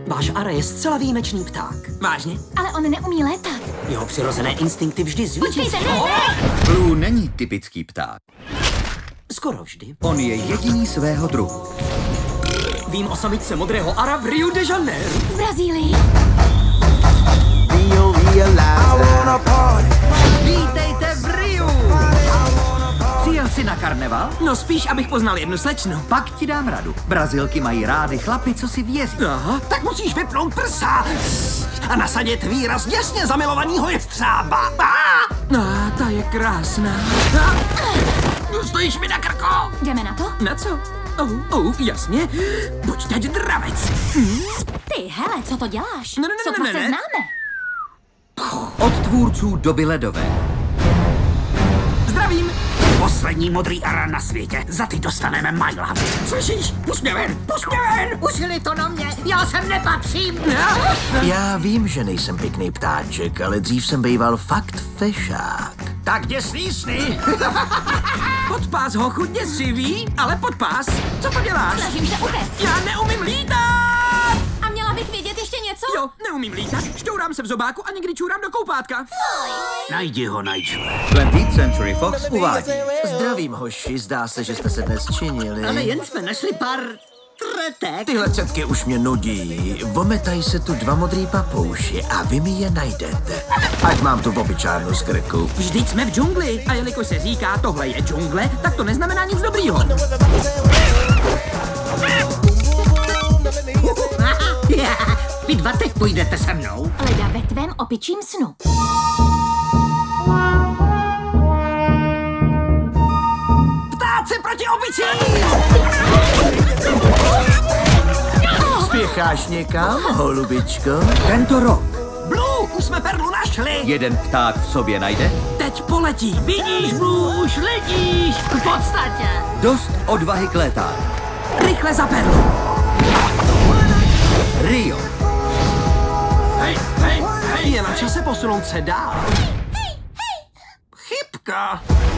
Váš Ara je zcela výjimečný pták. Vážně? Ale on neumí létat. Jeho přirozené instinkty vždy zvítězí. Počkejte, ne! Blue není typický pták. Skoro vždy. On je jediný svého druhu. Vím o samičce modrého Ara v Rio de Janeiro. V Brazílii. Vítejte v Riu! Přijel jsi na karneval? No spíš, abych poznal jednu slečnu. Pak ti dám radu. Brazilky mají rády chlapy, co si věří. Aha. Tak musíš vypnout prsa a nasadit výraz jasně zamilovanýho jestřába. Ta je krásná. Stojíš mi na krko. Jdeme na to? Na co? Jasně. Buď teď dravec. Ty, hele, co to děláš? Ne. Sotva se známe. Od tvůrců doby ledové. Zdravím. Poslední modrý Ara na světě. Za ty dostaneme majla. Slyšíš? Pust mě ven! Pust mě ven! Usili to na mě! Já sem nepatřím! Já vím, že nejsem pěkný ptáček, ale dřív jsem býval fakt fešák. Tak děsný sny! Podpás ho chudně sivý, ale podpás. Co to děláš? Snažím se utéct. Já neumím lítat! A měla bych vědět ještě něco? Jo, neumím lítat, šťourám se v zobáku a někdy čůrám do koupátka. Najdi ho, Nigel. 20th Century Fox uvádí. Zdravím, hoši, zdá se, že jste se dnes činili. Ale jen jsme našli pár tretek. Tyhle cetky už mě nudí. Vometají se tu dva modrý papouši a vy mi je najdete. Ať mám tu bobičárnu z krku. Vždyť jsme v džungli a jelikož se říká, tohle je džungle, tak to neznamená nic dobrýho. Vy dva teď půjdete se mnou. Leda ve tvém opičím snu. Ptáci proti opičím! Spěcháš někam, holubičko? Tento rok Blue, už jsme perlu našli! jeden pták v sobě najde Teď poletí. Vidíš, Blue, už letíš! V podstatě! dost odvahy k létání. Rychle za perlu. Rio. Hej, je na čase posunout se dál. Chybka!